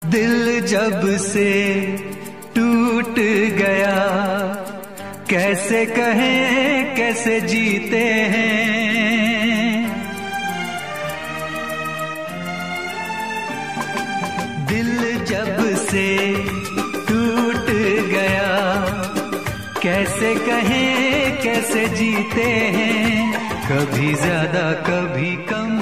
दिल जब से टूट गया, कैसे कहें कैसे जीते हैं। दिल जब से टूट गया, कैसे कहें कैसे जीते हैं। कभी ज्यादा कभी कम